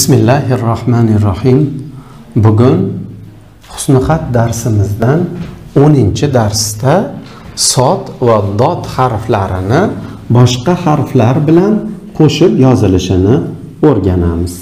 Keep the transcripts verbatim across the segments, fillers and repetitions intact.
Bismillahirrohmanirrohim. Bugun husnixat darsimizdan o'ninchi darsda sod va dod harflarini boshqa harflar bilan qo'shib yozilishini o'rganamiz.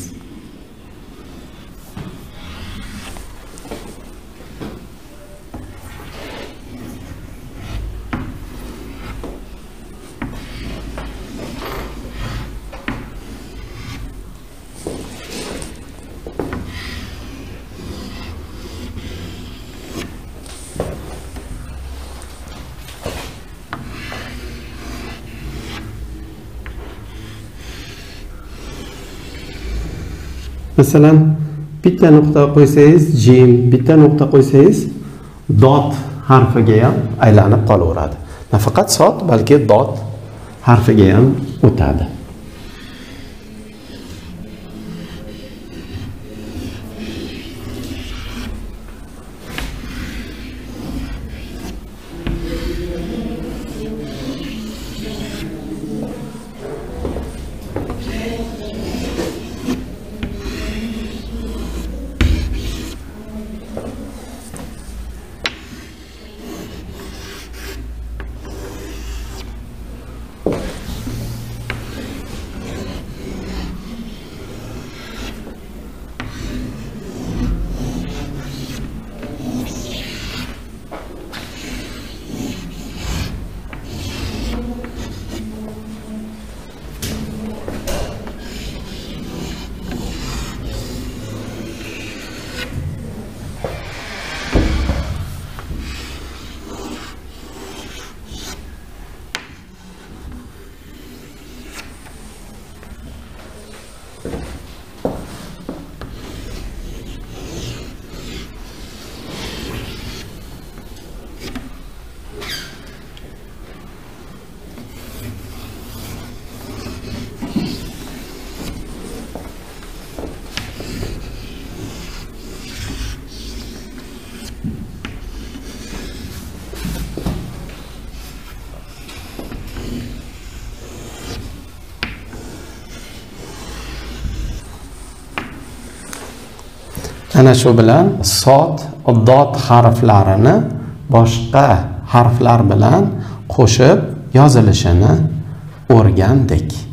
Masalan, bitta nuqta qo'ysangiz jim, bitta nuqta qo'ysangiz dot harfiga ham aylanib qolaveradi. Nafaqat sod, balki dot harfiga ham o'tadi. Ana shu bilan sod, dod harflarini boshqa harflar bilan qo'shib yozilishini o'rgandik.